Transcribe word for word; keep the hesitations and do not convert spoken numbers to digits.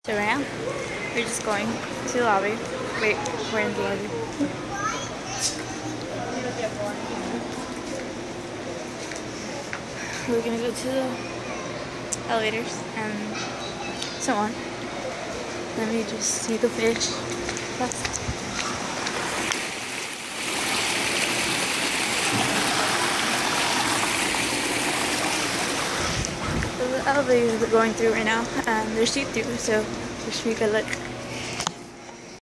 So right now, we're just going to the lobby. Wait, we're in the lobby. We're gonna go to the elevators and so on. Let me just see the fish first. So the elevators we're going through right now, and they're see-through, so there should be good look.